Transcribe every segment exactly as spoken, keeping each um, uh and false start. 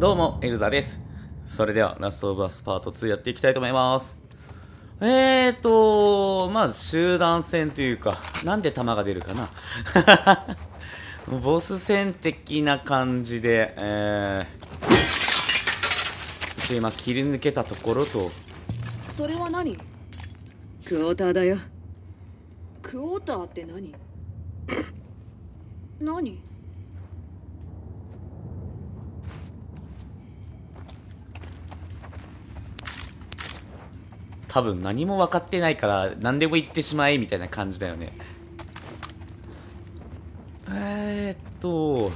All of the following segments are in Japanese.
どうも、エルザです。それでは、ラストオブアスパートツーやっていきたいと思います。えーと、まず集団戦というか、なんで弾が出るかな。ボス戦的な感じで、えー、一応今切り抜けたところと。 それは何？クォーターだよ。クォーターって何？何？ 多分何も分かってないから何でも言ってしまえみたいな感じだよね。えーっと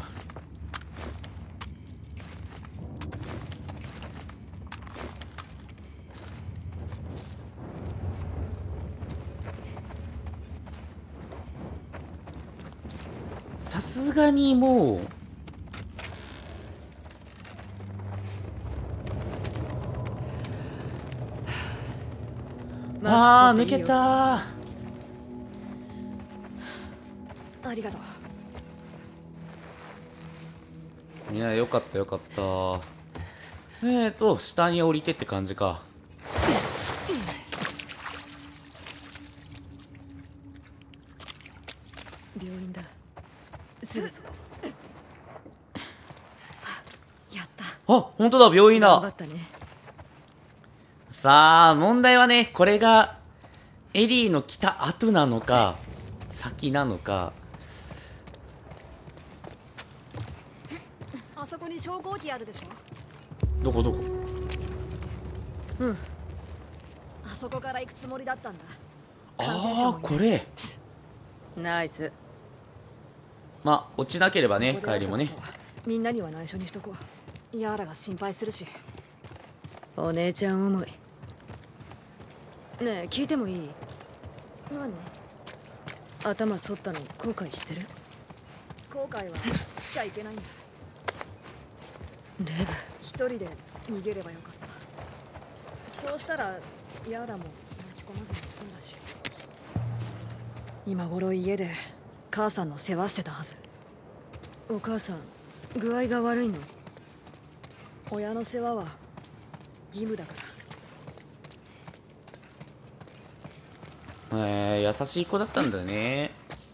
さすがにもうあー抜けたー。 ありがとう。 いや、よかったよかった。えーと下に降りてって感じか。 病院だ。すぐそこ。やった。 あ、本当だ、病院だ。 頑張ったね。 さあ問題はね、これがエリーの来た後なのか先なのか。 あそこに昇降機あるでしょ。 どこどこ。 うん。あそこから行くつもりだったんだ。 ああ、これナイス。 まあ落ちなければね、帰りもね。 みんなには内緒にしとこう。ヤーラが心配するし。お姉ちゃん思い。ねえ、聞いてもいい？何？頭反ったの後悔してる？後悔はしちゃいけないんだ。レブ、一人で逃げればよかった。そうしたらヤーラも巻き込まずに済んだし、今頃家で母さんの世話してたはず。お母さん具合が悪いの？親の世話は義務だから。 えー、優しい子だったんだね。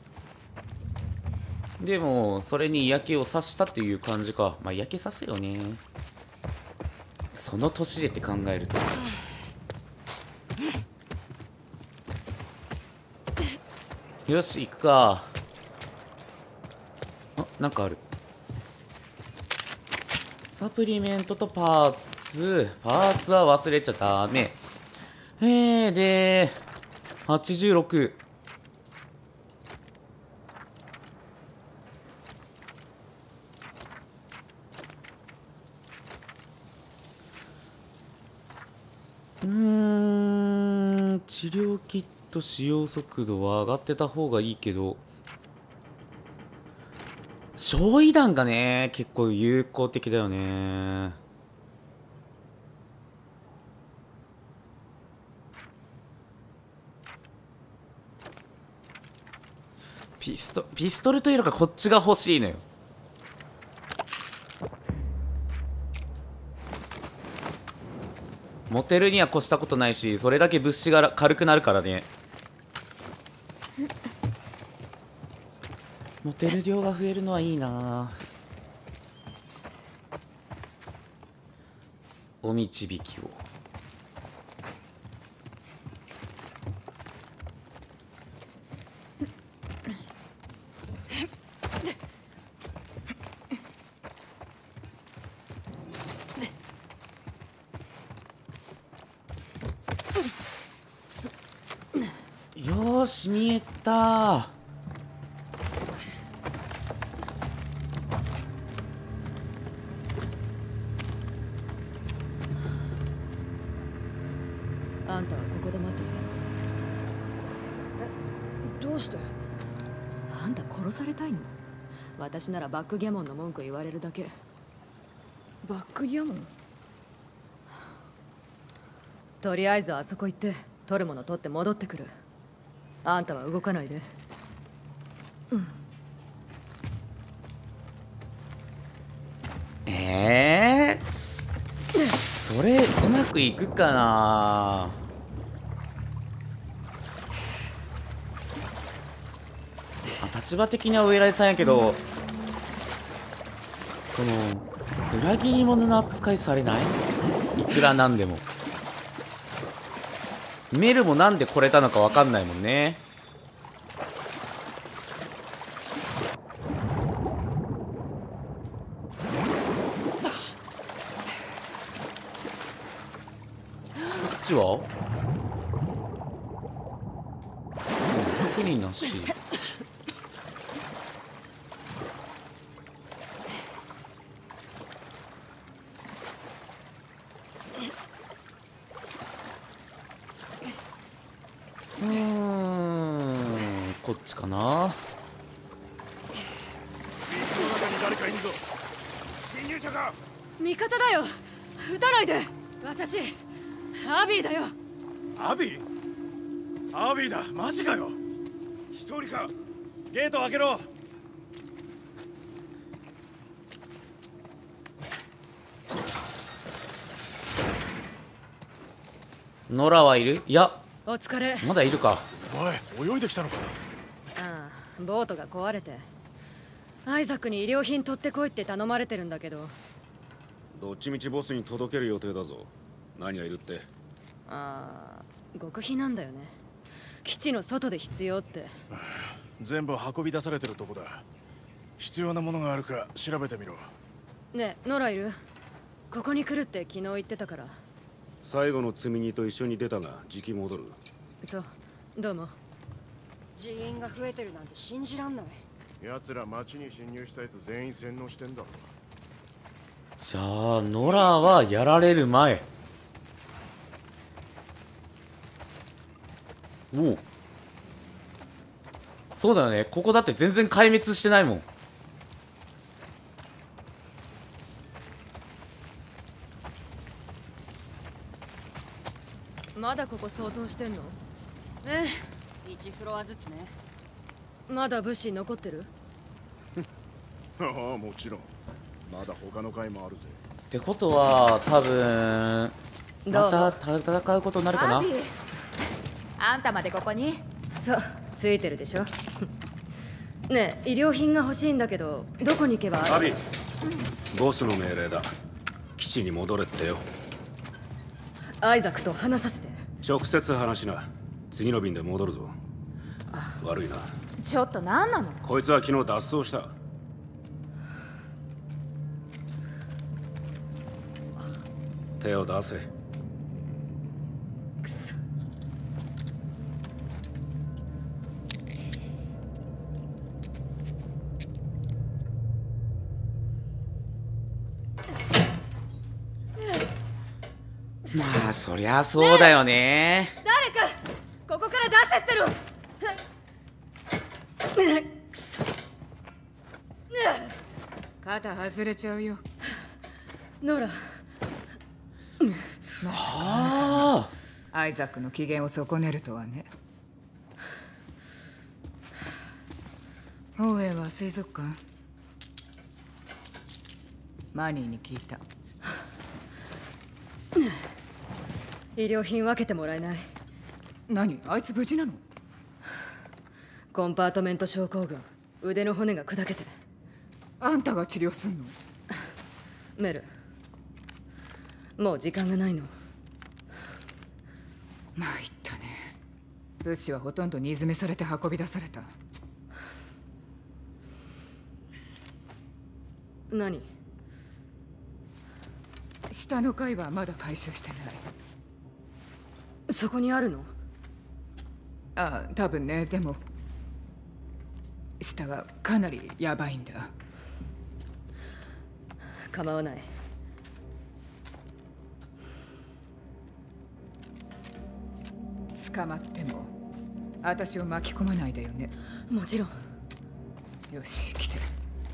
でもそれに嫌気をさしたという感じか。まあ嫌気さすよね、その年でって考えると。よし行くか。あ、なんかある。サプリメントとパーツ。パーツは忘れちゃダメ。えー、ではちじゅうろく。うーん、治療キット使用速度は上がってた方がいいけど、焼夷弾がね結構有効的だよね。ピストピストルというのがこっちが欲しいのよ。持てるには越したことないし、それだけ物資が軽くなるからね。持てる量が増えるのはいいな。お導きを。よーし見えた。 あんたはここで待ってて。え、どうして？あんた殺されたいの？私ならバックギャモンの文句言われるだけ。バックギャモン？とりあえずあそこ行って取るもの取って戻ってくる。あんたは動かないで。うん。 えー、 それうまくいくかな。あ、立場的にはお偉いさんやけど、その裏切り者の扱いされない？いくらなんでも。メルもなんで来れたのかわかんないもんね。こっちは特になし。うーん、こっちかな。 誰かいるぞ。侵入者か。 味方だよ。撃たないで。私アビーだよ。 アビーアビーだ。マジかよ。一人か。ゲート開けろ。 ノラはいる？いや、 お疲れ。 まだいるか。 おい、泳いできたのか。 ああ、ボートが壊れてアイザックに医療品取ってこいって頼まれてるんだけど。 どっちみちボスに届ける予定だぞ。何がいるって？ ああ、極秘なんだよね。基地の外で必要って。 全部運び出されてるとこだ。必要なものがあるか調べてみろ。 ねえ、ノラいる？ここに来るって昨日言ってたから。 最後の積み荷と一緒に出たがじき戻る。 そう、どうも。 人員が増えてるなんて信じらんない。 奴ら町に侵入したやつ全員洗脳してんだろ。 じゃあノラはやられる前。おお、そうだよね。ここだって全然壊滅してないもん。 まだここ相当してんの？ ええ、いちフロアずつね。 まだ武士残ってる？ ああ、もちろん。まだ他の階もあるぜ。 ってことは多分どうまた戦うことになるかな。 アビー、あんたまでここに？ そう、ついてるでしょ。ねえ、医療品が欲しいんだけど、どこに行けば？ アビ、ボスの命令だ。基地に戻れってよ。 アイザックと話させて。 直接話しな。次の便で戻るぞ。悪いな。 ちょっと何なの？ こいつは昨日脱走した。手を出せ。 くそ。 まあそりゃそうだよね。 誰かここから出せっての。くそ。 肩外れちゃうよ。 ノラ。 ああ、 アイザックの機嫌を損ねるとはね。ホーエーは水族館？マニーに聞いた。 医療品分けてもらえない？ 何？あいつ無事なの？ コンパートメント症候群、腕の骨が砕けて。 あんたが治療すんの？ メル、もう時間がないの。 参ったね。物資はほとんど荷詰めされて運び出された。 何？ 下の階はまだ回収してない。 そこにあるの？ ああ、多分ね。でも下はかなりヤバいんだ。 構わない。 捕まっても私を巻き込まないでよね。 もちろん。 よし、来て。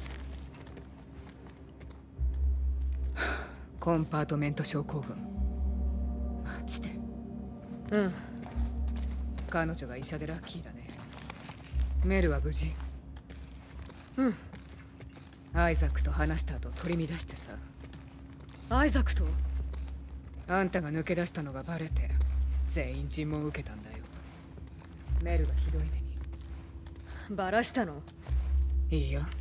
コンパートメント症候群。マジで？ うん。 彼女が医者でラッキーだね。メルは無事？ うん。 アイザックと話した後取り乱してさ。 アイザックと？ あんたが抜け出したのがバレて全員尋問受けたんだよ。メルがひどい目に。 バラしたの？ いいよ。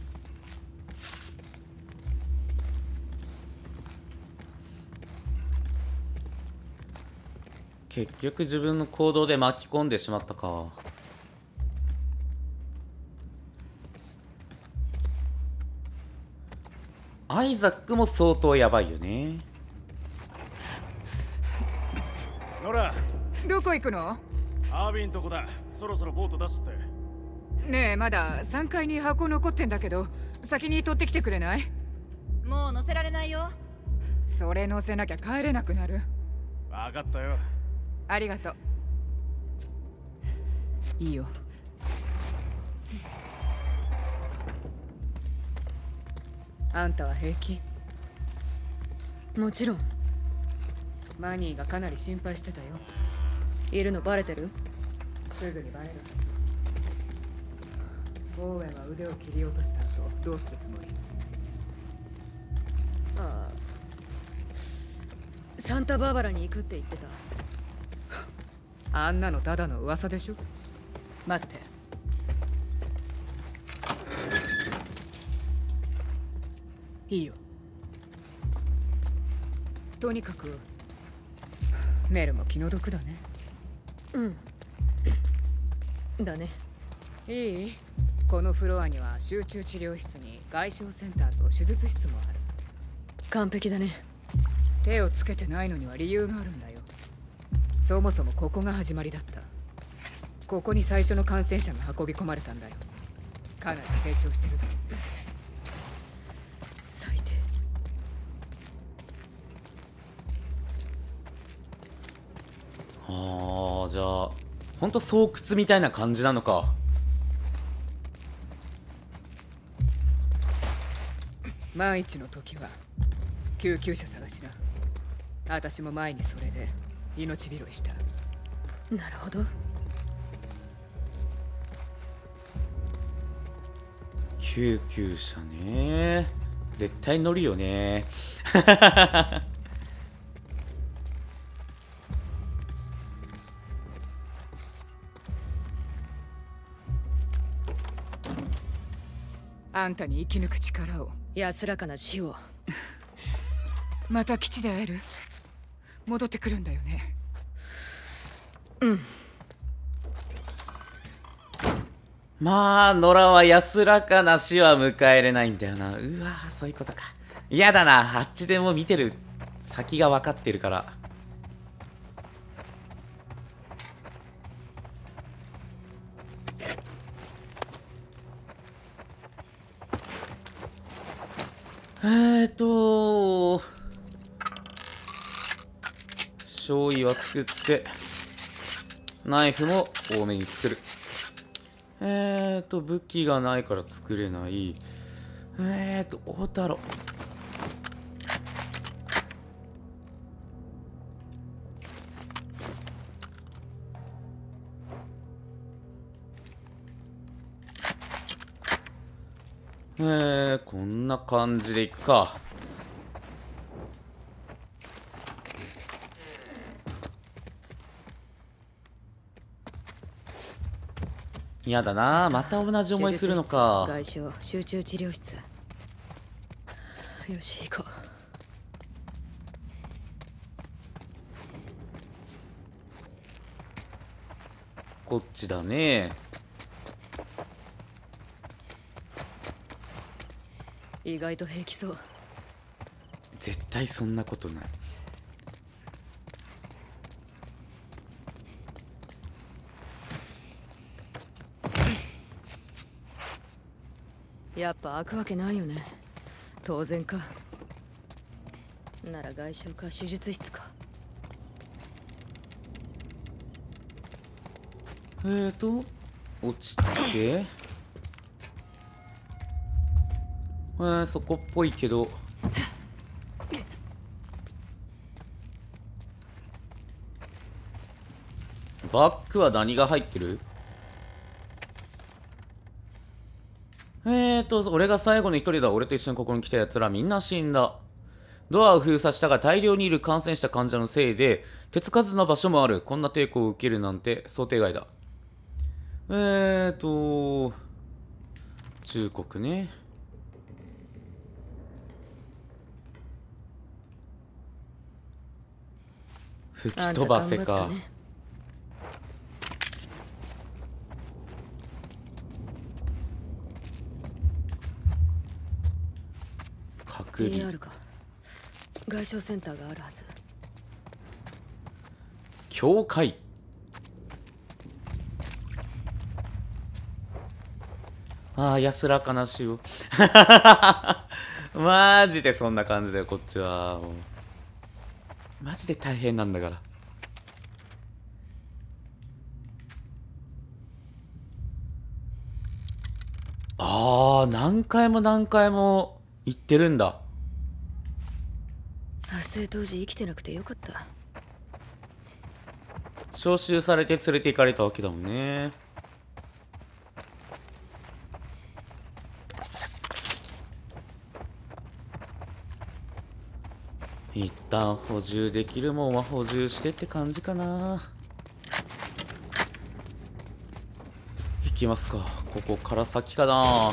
結局自分の行動で巻き込んでしまったか。アイザックも相当やばいよね。 ノラ、 どこ行くの？ アービンとこだ。そろそろボート出すって。 ねえ、まださんがいに箱残ってんだけど、先に取ってきてくれない？ もう乗せられないよ。 それ乗せなきゃ帰れなくなる。 分かったよ。 ありがとう。いいよ。あんたは平気？ もちろん。 マニーがかなり心配してたよ。 いるのバレてる？ すぐにバレる。オーウェンは腕を切り落とした後どうするつもり？ ああ、サンタバーバラに行くって言ってた。 あんなのただの噂でしょ。待って。いいよ。とにかくメルも気の毒だね。 うんだね。 いい？このフロアには集中治療室に外傷センターと手術室もある。 完璧だね。 手をつけてないのには理由があるんだよ。そもそもここが始まりだった。ここに最初の感染者が運び込まれたんだよ。かなり成長してる。 最低。 ああ、じゃあほんと巣窟みたいな感じなのか。 万一の時は救急車探しな。私も前にそれで命拾いした。 なるほど。 救急車ね、絶対乗るよね。 あんたに生き抜く力を。 安らかな死を。 また基地で会える？戻ってくるんだよね。 うん。 まあ野良は安らかな死は迎えれないんだよな。うわー、そういうことか。嫌だな、あっちでも見てる先が分かってるから。えーと醤油は作って、ナイフも多めに作る。えーと武器がないから作れない。えーと大太郎、えー、こんな感じでいくか。嫌だな、また同じ思いするのか。 外傷、集中治療室。よし、行ここっちだね。 う。意外と平気そう。 絶対そんなことない。 やっぱ開くわけないよね。当然か。なら外傷か手術室か。 えーと落ちて、えー、そこっぽいけど。バッグは何が入ってる？えーと俺が最後の一人だ。俺と一緒にここに来たやつらみんな死んだ。 ドアを封鎖したが大量にいる感染した患者のせいで手つかずの場所もある。こんな抵抗を受けるなんて想定外だ。えーと忠告ね。吹き飛ばせか。隔離エーアール か。外傷センターがあるはず。 教会。ああ、安らかな死を。マジでそんな感じだよ、こっちは。もうマジで大変なんだから。ああ、何回も何回も言ってるんだ。 発生当時生きてなくてよかった。 招集されて連れて行かれたわけだもんね。一旦補充できるもんは補充してって感じかな。行きますか。ここから先かな。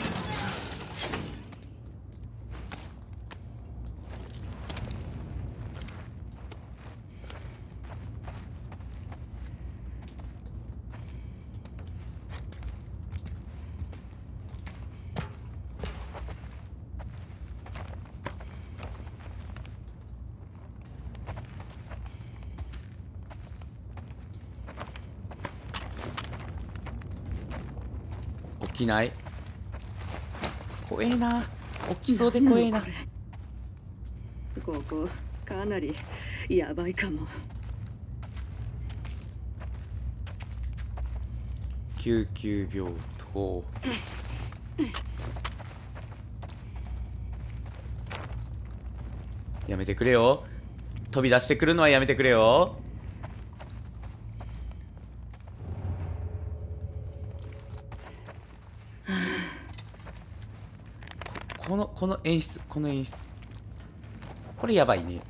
起きない。怖えな。起きそうで怖えな。 ここかなりやばいかも。 救急病棟。やめてくれよ。飛び出してくるのはやめてくれよ。このこの演出、この演出、これやばいね。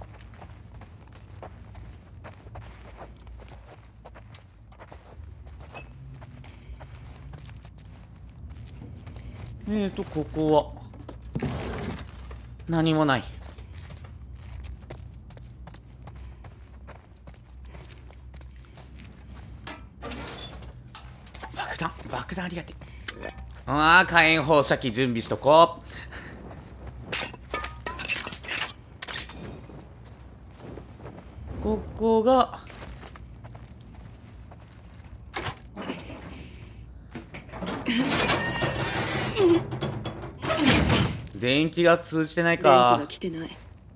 えーとここは何もない。爆弾、爆弾ありがてえ。ああ、火炎放射器準備しとこう。ここが電気が通じてないか。 電気が来てない。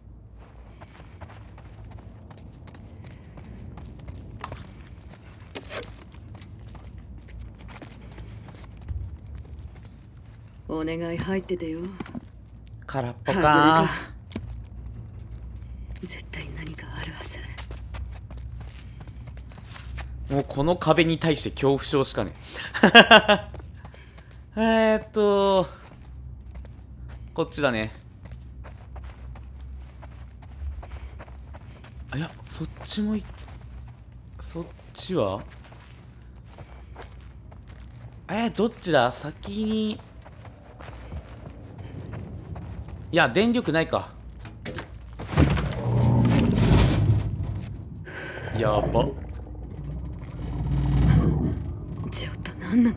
お願い入っててよ。 空っぽか。 絶対何かあるはず。 もうこの壁に対して恐怖症しかねえ。えっとこっちだね。あ、いや、そっちもい、そっちはえー、どっちだ先に。いや、電力ないか。やば。 ちょっと何なの。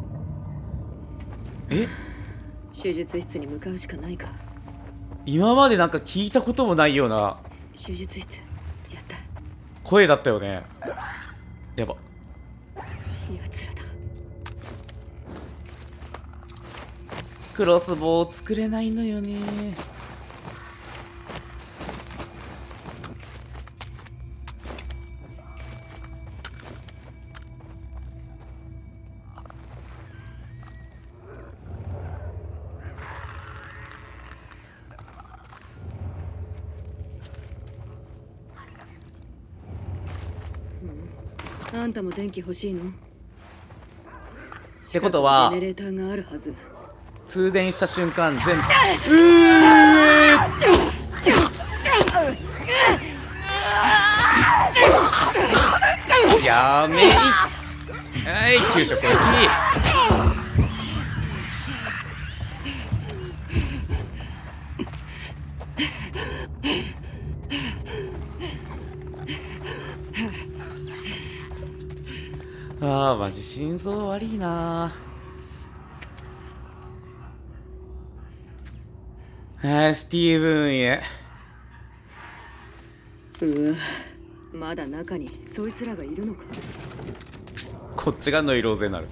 え、 手術室に向かうしかないか。 今までなんか聞いたこともないような手術室やった。 声だったよね。やば。 やつらだ。 クロスボウ作れないのよね。 あんたも電気欲しいの？ ってことはジェネレーターがあるはず。 通電した瞬間全部うーやめい。はい、急所攻撃。あーマジ心臓悪いな。はい、スティーブンへ。 うわ、まだ中にそいつらがいるのか。 こっちがノイローゼになる。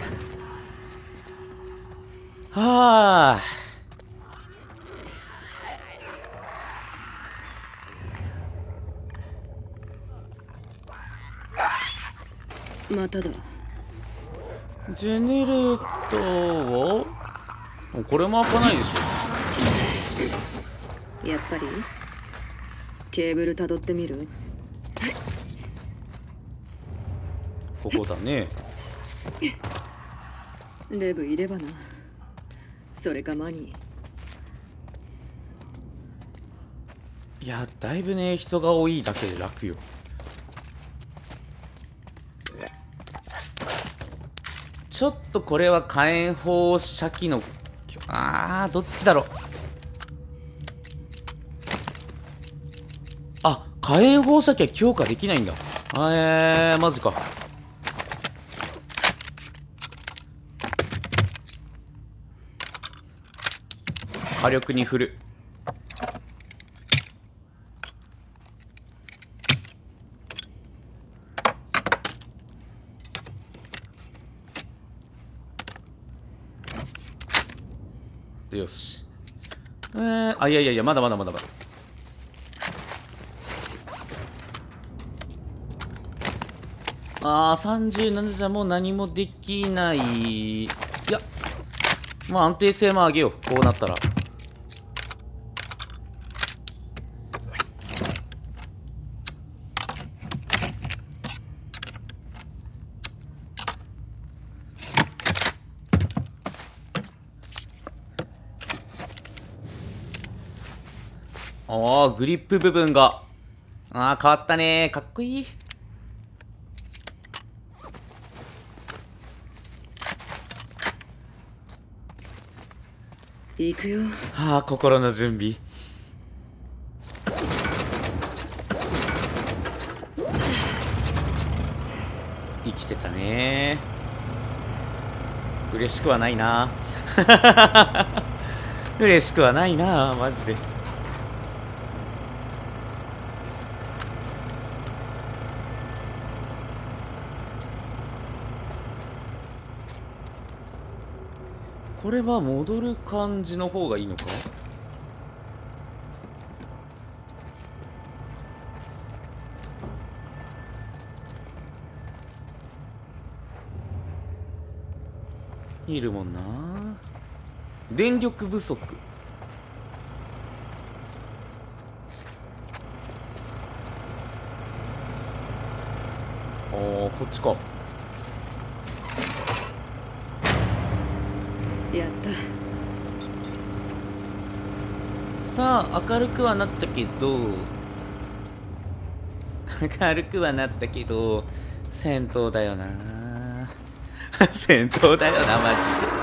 はあ。 まただ。 ジェネレーターはこれも開かないでしょ。 やっぱりケーブル辿ってみる。 ここだね。 レブいればな。それかマニー。いやだいぶね人が多いだけで楽よ。ちょっとこれは火炎放射器のあーどっちだろう。あ、火炎放射器は強化できないんだ。あえー、マジか。火力に振る。よし。えー、あいやいやいやまだまだまだまだ。あーさんじゅうななじゃもう何もできない。いやまあ安定性も上げよう。こうなったらああグリップ部分がああ変わったね。かっこいい。 行くよ。 はあ心の準備。生きてたね。嬉しくはないな。嬉しくはないなマジで。これは戻る感じの方がいいのか。いるもんな。電力不足。あーこっちか。 やった。 さあ明るくはなったけど明るくはなったけど戦闘だよな。戦闘だよなマジで。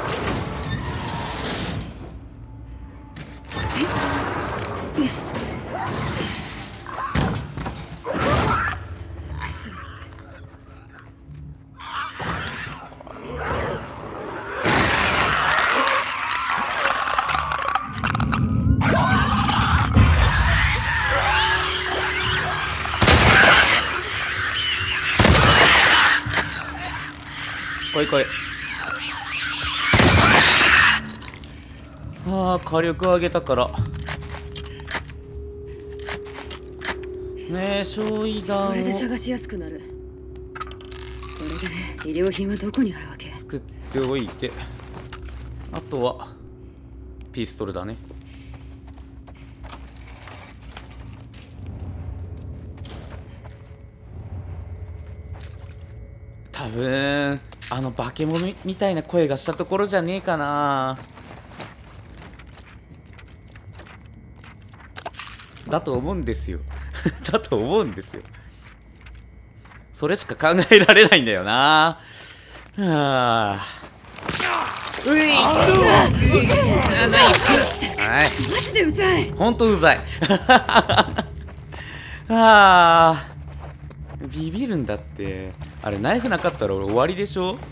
こいこい。ああ火力上げたからねえ焼夷弾これでを探しやすくなる。これで医療品はどこにあるわけ。 作っておいて、あとはピストルだね。多分あの化け物みたいな声がしたところじゃねえかな。 だと思うんですよだと思うんですよ。それしか考えられないんだよな。はあ、ういあナイフ、はい、 マジでうざい。 ほんとうざいああ、ビビるんだって。あれナイフなかったら俺終わりでしょ。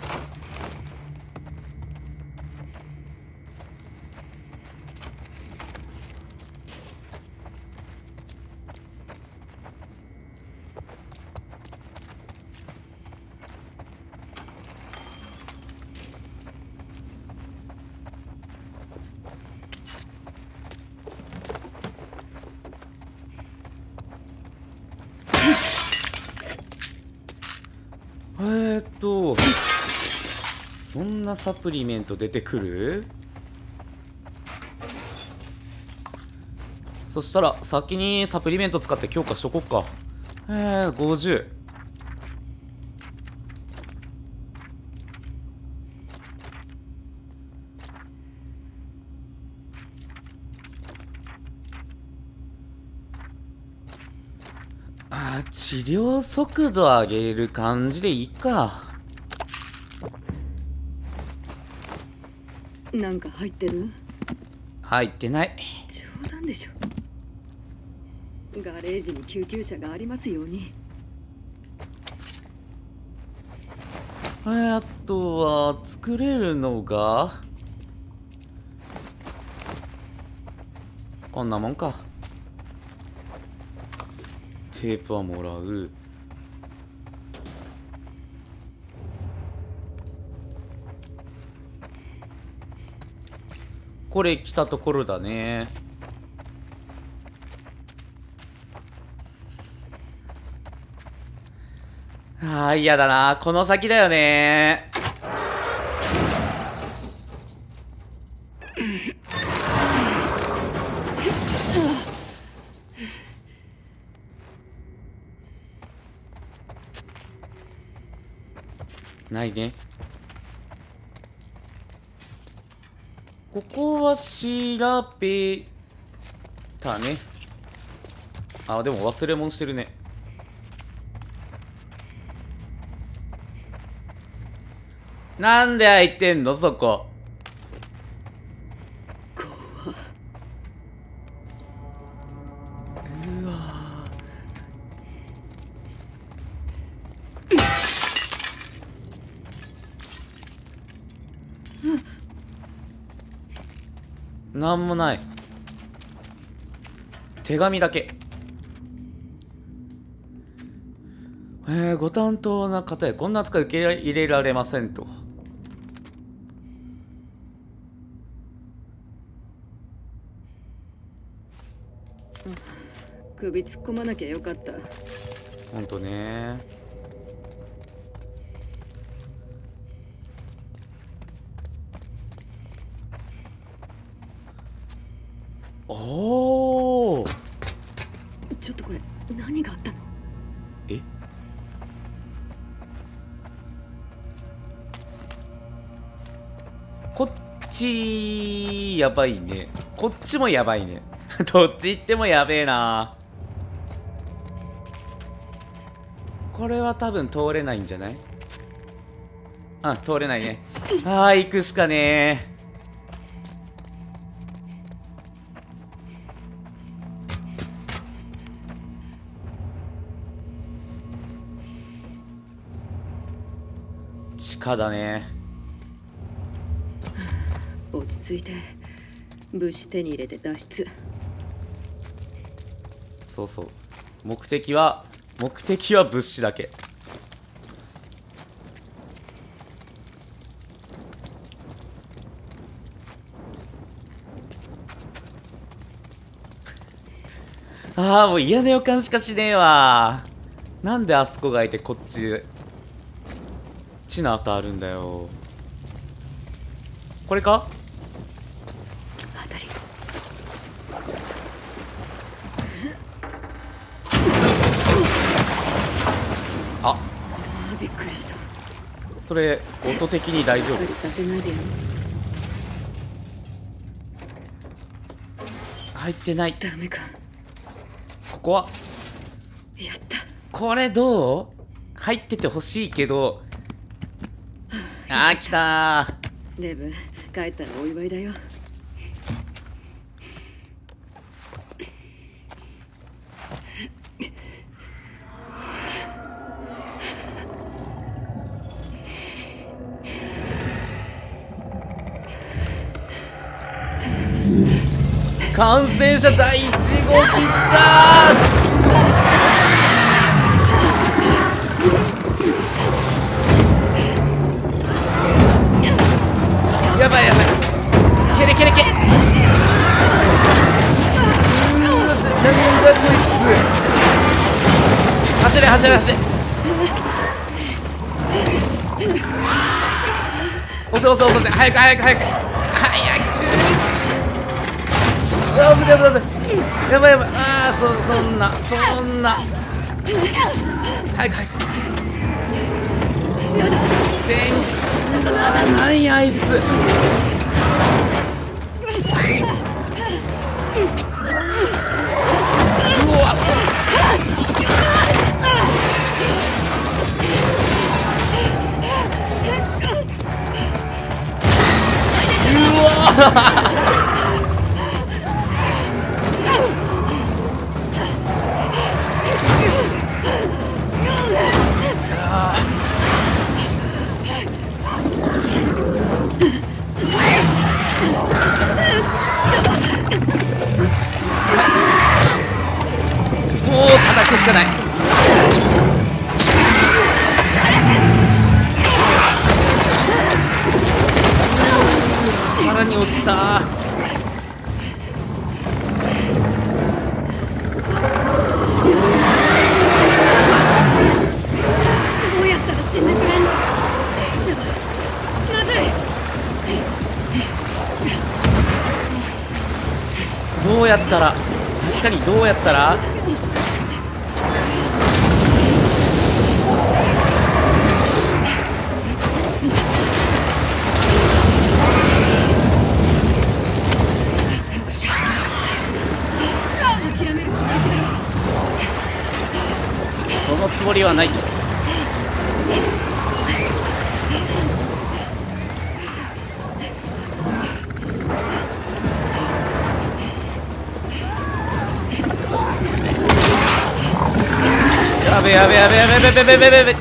えーっとそんなサプリメント出てくる？そしたら先にサプリメント使って強化しとこっか。えー、ごじゅう。あー、治療速度上げる感じでいいか。 なんか入ってる？ 入ってない。 冗談でしょ。ガレージに救急車がありますように。 あとは作れるのがこんなもんか。テープはもらう。これ来たところだね。ああ、嫌だな。この先だよね。ないね。ここは調べたね。あ、でも忘れ物してるね。なんで開いてんのそこ。うわなんもない。手紙だけ。えー、ご担当な方へこんな扱い受け入れられませんと。 首突っ込まなきゃよかった。 ほんとね。おお。 ちょっとこれ何があったの？ え？こっちやばいね。こっちもやばいね。どっち行ってもやべえな。これは多分通れないんじゃない？あ、通れないね。ああ、行くしかねえ。地下だね。 落ち着いて物資手に入れて脱出。 そうそう。目的は目的は物資だけ。ああ、もう嫌な予感しかしねえわ。なんであそこがいてこっち地の跡あるんだよ。これか？ 当たり。 あ、 あー、びっくりした。 それ音的に大丈夫？ びっくりさせないでよ。 入ってない。 ダメか。 怖っ。 やった。 これどう？入っててほしいけど。あー来たー。 レブ、帰ったらお祝いだよ。 感染者第一号切ったー。やばいやばい。ケレケレケ。うーわ、なんだこいつ。走れ走れ走れ。押せ押せ押せ。早く早く早く早く。あぶねぶねぶね。やばいやばい。ああ、そそんなそんな。早く早く。でん。うわ、なんやあいつ。うわ。うわ。もう叩くしかない。さらに落ちた。 どうやったら死んでくれんの？まずい。 どうやったら、確かにどうやったら。そのつもりはない。やべやべやべやべやべやべやべやべ。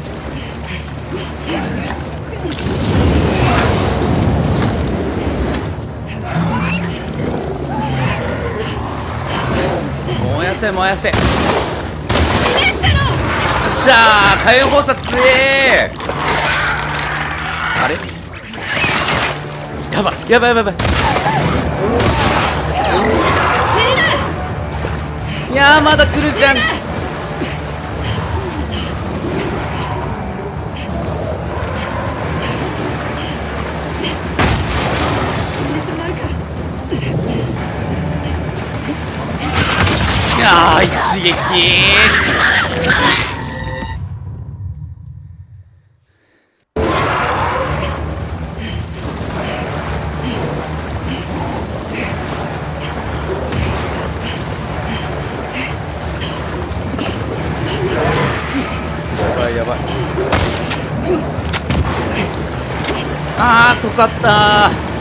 燃やせ燃やせ。よっしゃー、火炎放射強えー。あれやばやばやばやばい。いやーまだ来るじゃん。いやー一撃。やばいやばい。あーそかったー。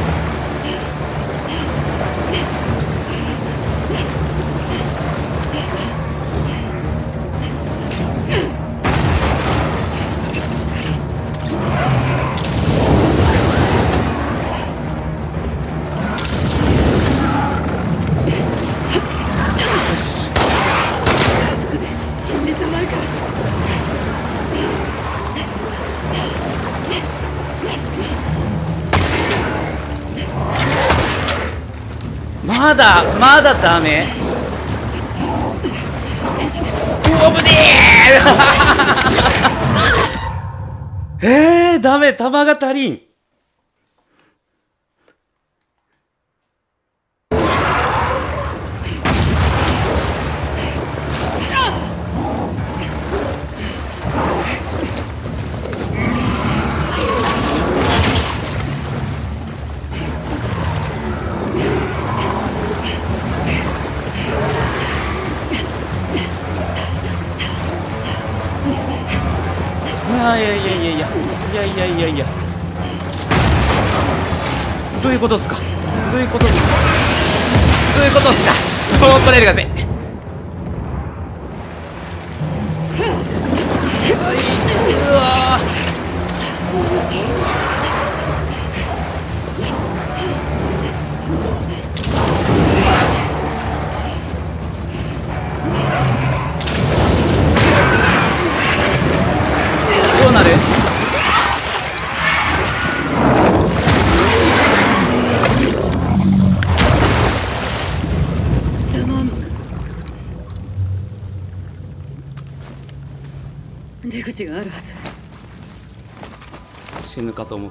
まだまだダメ。おぶねー。えー、ダメ、弾が足りん。 やいやいやいや、どういうことっすか、どういうことっすか、どういうことっすか。もう来ないでください。はい、うわどうなる。 出口があるはず。 死ぬかと思った。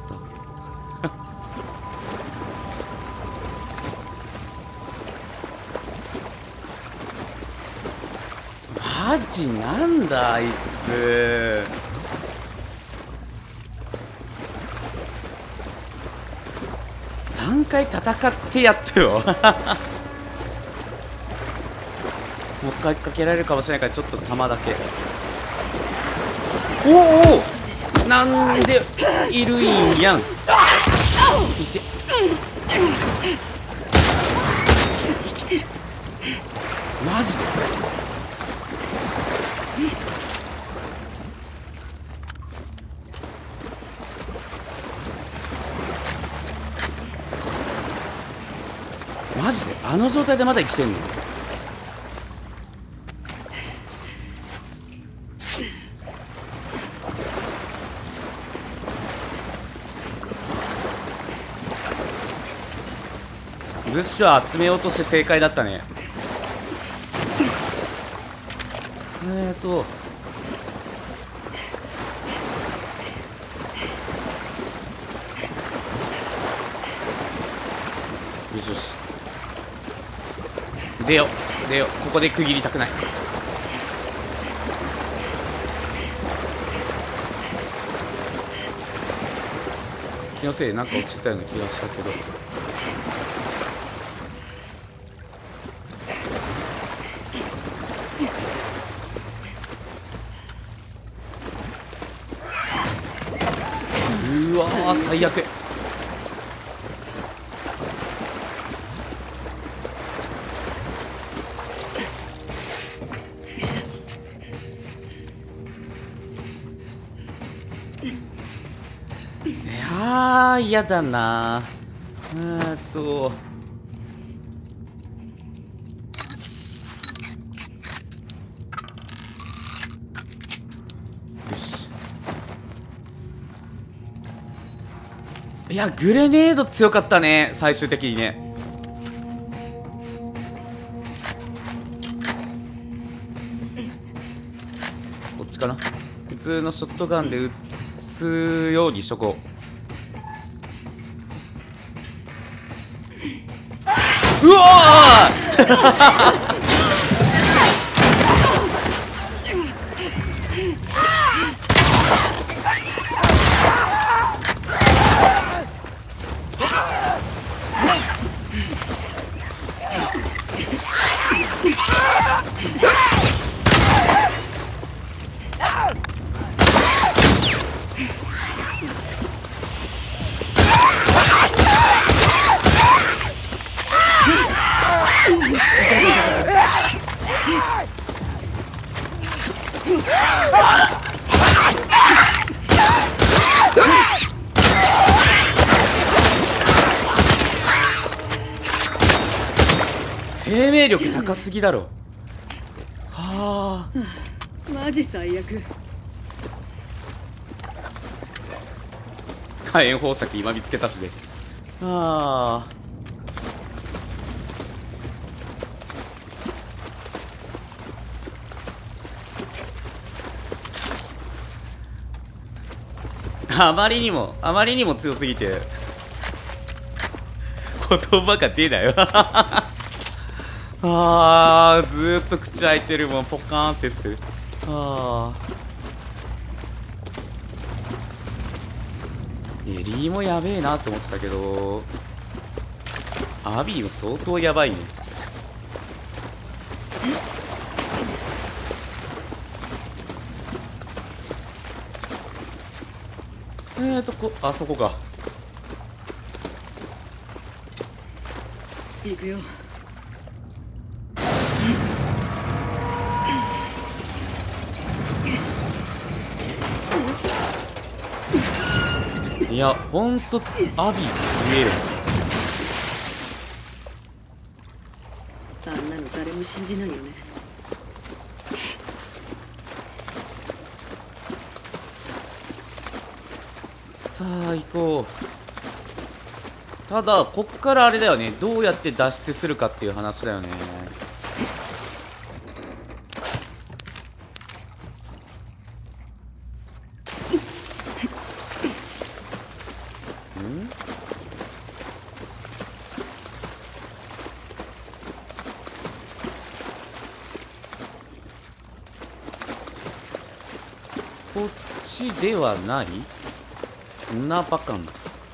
マジなんだあいつ。さんかい戦ってやったよ。もう一回かけられるかもしれないからちょっと弾だけ。おお、なんでいるんやん。いてマジでマジであの状態でまだ生きてんの。物資を集めようとして正解だったね。えーとよしよし、出よ出よ、ここで区切りたくない。気のせいでなんか落ちたような気がしたけど。うわー最悪。いやー嫌だな。えーっとよし。いやグレネード強かったね最終的にね。こっちかな。普通のショットガンで撃つようにしとこう。うわー生命力高すぎだろ。はあマジ最悪。 火炎放射器今見つけたしね。あああまりにもあまりにも強すぎて言葉が出ないわ。あーずーっと口開いてるもん、ポカーンってしてる。あーエリーもやべえなと思ってたけどアビーも相当やばいね。えーとこあそこか。 行くよ。 いやほんとアビー強えよ。 あんなの誰も信じないよね。 さあ行こう。ただこっからあれだよね、どうやって脱出するかっていう話だよね。んこっちではないなパカン。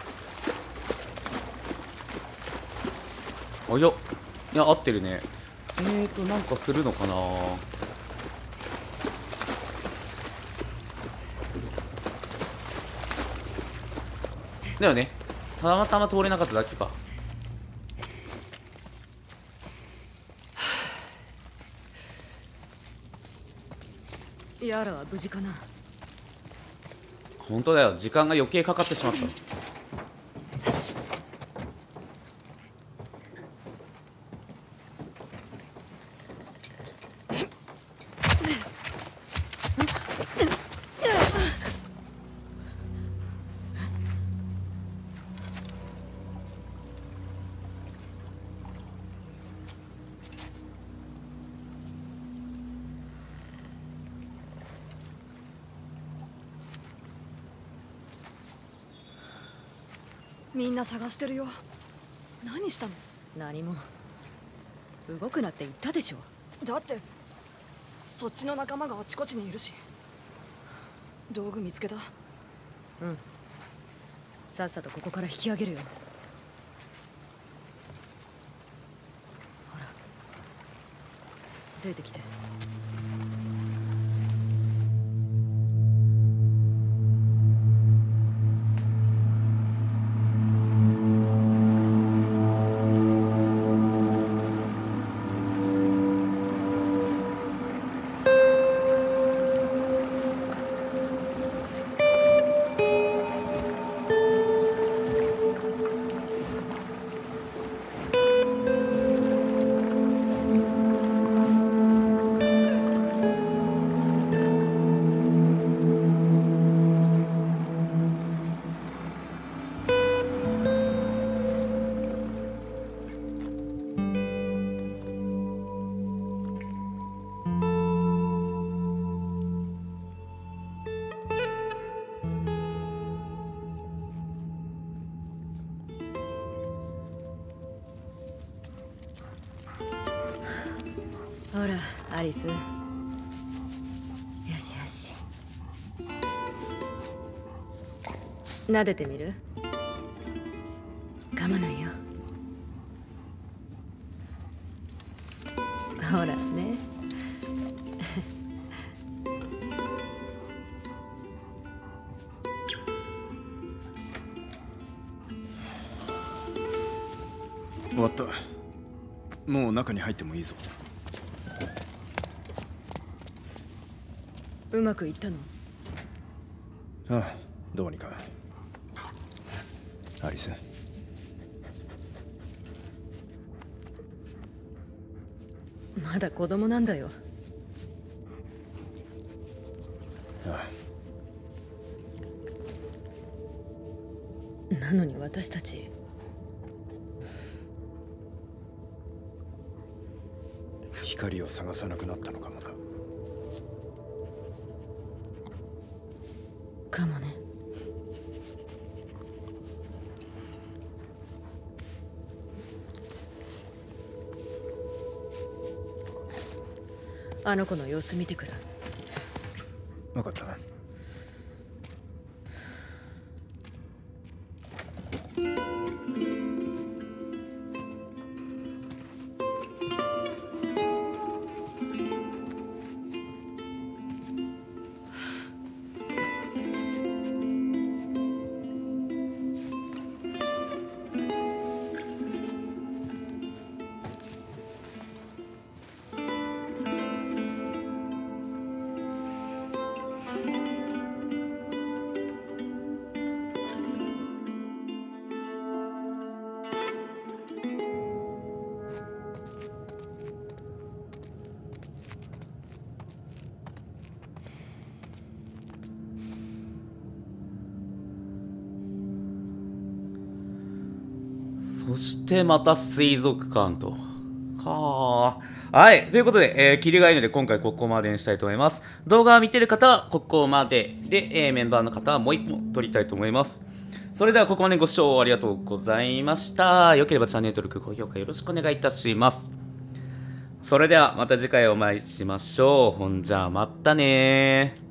あ、いやいや合ってるね。えーとなんかするのかな。だよね、たまたま通れなかっただけか。 ヤーラは無事かな。 本当だよ、時間が余計かかってしまった。 みんな探してるよ。何したの？何も。動くなって言ったでしょ。だってそっちの仲間があちこちにいるし。道具見つけた？うん。さっさとここから引き上げるよ。ほら、ついてきて。ほらアリス、よしよし、撫でてみる？噛まないよ。ほらね。 終わった。もう中に入ってもいいぞ。 うまくいったの？ ああ、どうにか。アリス、 まだ子供なんだよ。 ああ。なのに私たち光を探さなくなったのかもな。 かもね。あの子の様子見てくる。 分かった。 そしてまた水族館と。はあ。はい。ということで、えー、キリがいいので今回ここまでにしたいと思います。動画を見てる方はここまで。で、えー、メンバーの方はもう一本撮りたいと思います。それではここまでご視聴ありがとうございました。良ければチャンネル登録、高評価よろしくお願いいたします。それではまた次回お会いしましょう。ほんじゃ、またねー。